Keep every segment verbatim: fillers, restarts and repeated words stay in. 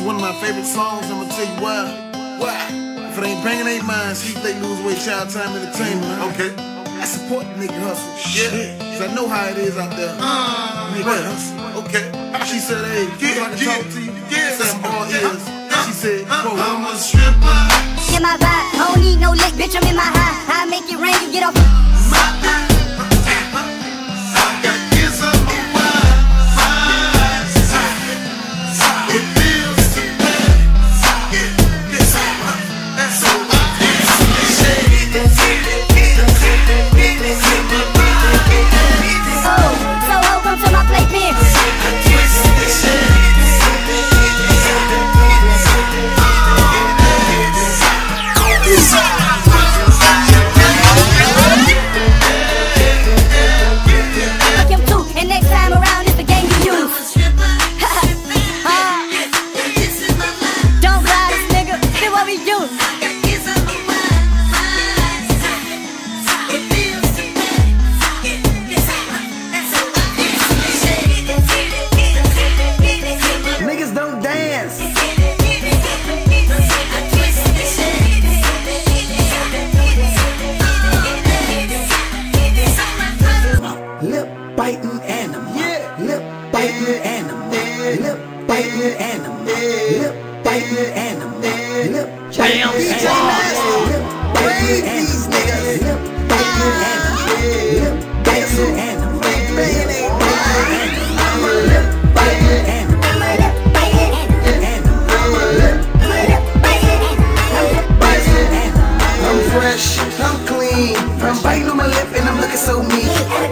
one of my favorite songs. I'ma tell you why. Why? If it ain't banging, ain't mine. See if they lose weight, child time entertainment. Okay. I support the nigga hustle. Yeah. Cause I know how it is out there. Uh, nigga hustle. Okay. She said, hey, yeah, I can yeah, talk to you. Yeah. I said, I'm all ears. She said, quote, I'm a stripper. In my vibe, I don't need no lick, bitch, I'm in my high. I make it rain, you get off my biting animal, yeah. Lip biting animal, yeah. Lip biting animal, yeah. Lip biting animal, yeah. Lip biting animal, lip biting animal, lip biting animal, lip biting animal, I'm a lip biting animal, I'm a lip biting animal, I'm a lip biting animal, I'm fresh, I'm clean, I'm biting on my lip and I'm looking so mean.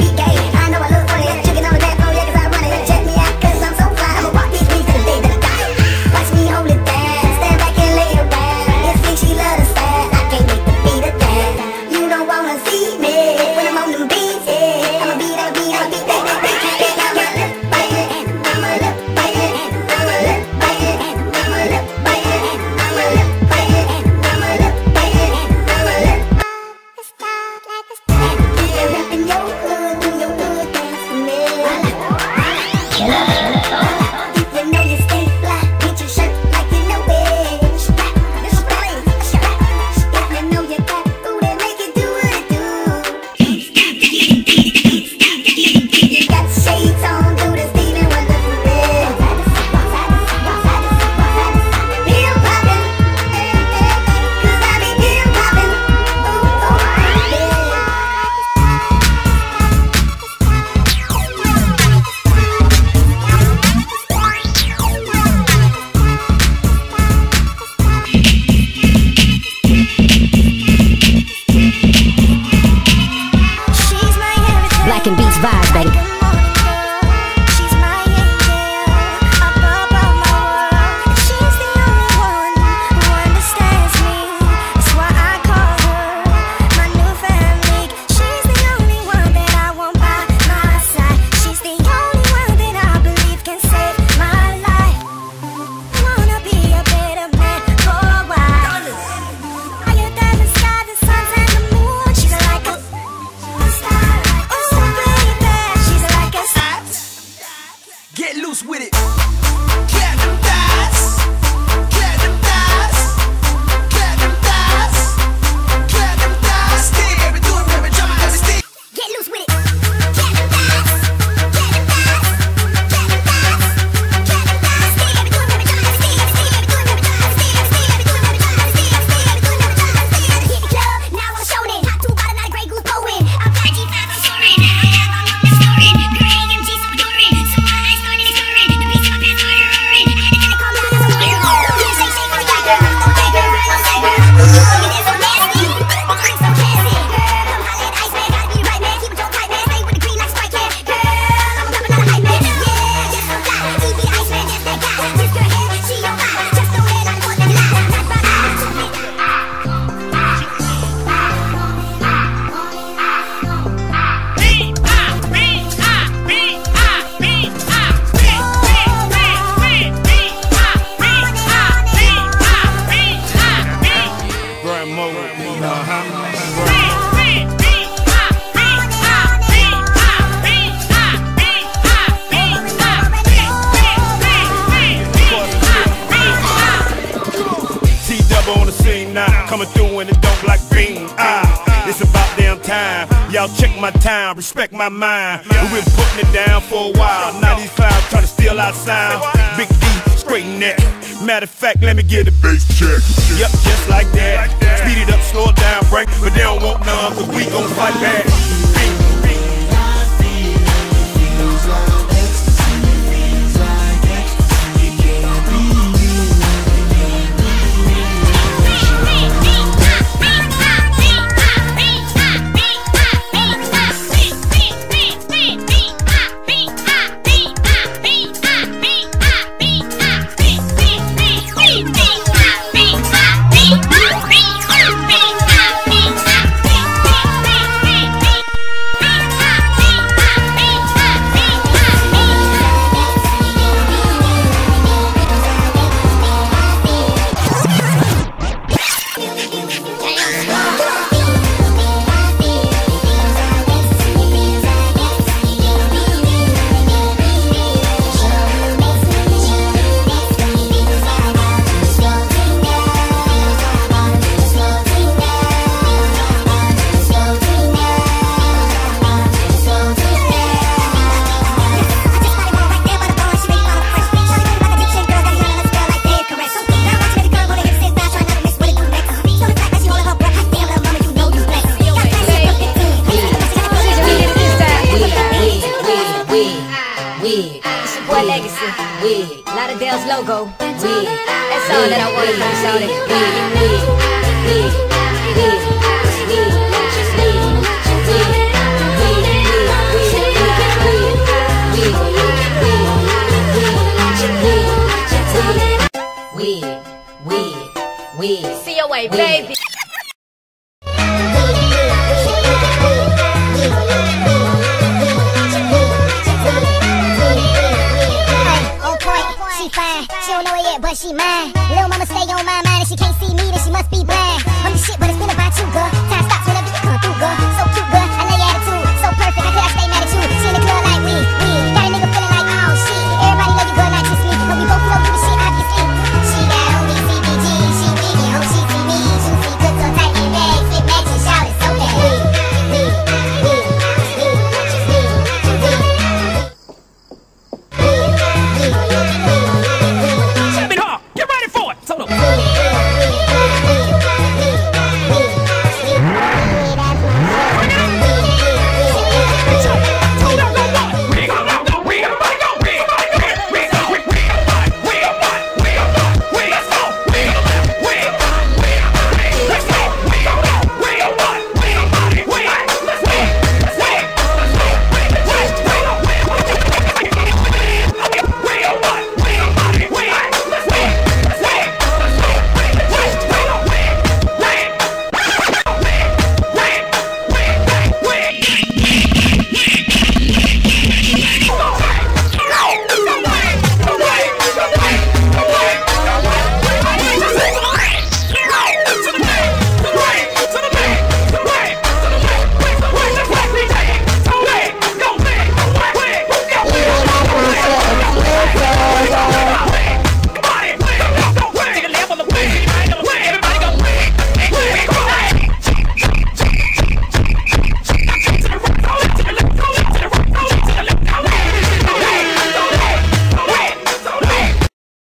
Vibes, baby. Get loose with it. Clap them thighs. Clap them thighs. Clap them thighs. Clap them thighs. Stay every do it, every drama, every stay. Get loose with it. Clap them thighs. Clap them thighs. Clap them thighs. Clap them thighs. Stay every do it, every drama, every stay. Stay every do it, every drama, stay. Stay every do it, every drama, stay. Stay every do it, every drama, stay. Hit the club, now I'm showing. Hot two bottle, not a Grey Goose going. I'm flying G five, I'm soaring. I have all on the story. Girl, A M G, so adoring. So my eyes started scoring. The beats in my pants started roaring. I had to coming through and it don't like beam. Ah, it's about damn time. Y'all check my time, respect my mind. We've been putting it down for a while. Now these clowns trying to steal our sound. Big D, straighten that. Matter of fact, let me get a bass check. Yep, just like that. Speed it up, slow it down, break. But they don't want none, cause we gon' fight back. Lauderdale's logo, wig. That's all that I wanted from Shawty. Wig, wig, wig. See your way, baby. She don't know it yet, but she mine. Little mama stay on my mind, and she can't see me, then she must be blind. I'm the shit, but it's